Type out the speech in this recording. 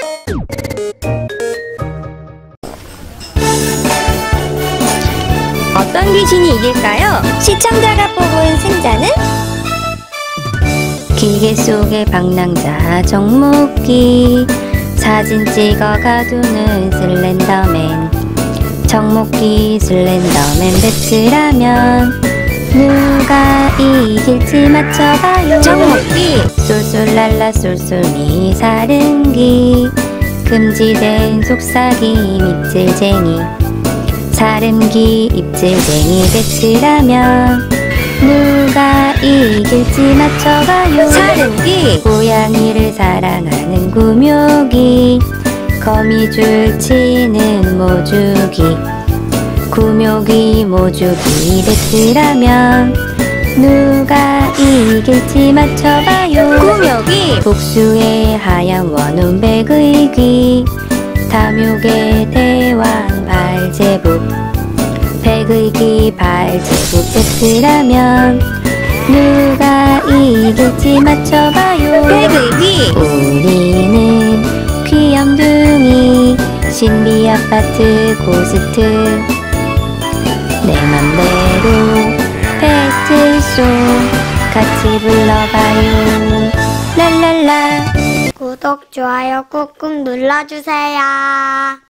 어떤 귀신이 이길까요? 시청자가 뽑은 승자는? 기계 속의 방랑자 정목기, 사진 찍어 가두는 슬렌더맨. 정목기 슬렌더맨 배틀하면 누가 이길지 맞춰봐요. 정목기 쏠쏠랄라 쏠쏠미 사름기, 금지된 속삭임 입질쟁이. 사름기 입질쟁이 배틀하면 누가 이길지 맞춰봐요. 사름기 고양이를 사랑하는 구묘기, 거미줄 치는 모주기. 구묘기 모주기 배틀하면 누가 이길지 맞춰봐요. 구묘기 복수의 하얀 원운 백의귀, 탐욕의 대왕 발제부. 백의귀 발제부 배틀하면 누가 이길지 맞춰봐요. 백의귀 우리는 귀염둥이, 신비아파트 고스트. 내 맘대로 배틀송 같이 불러봐요. 랄랄라. 구독, 좋아요 꾹꾹 눌러주세요.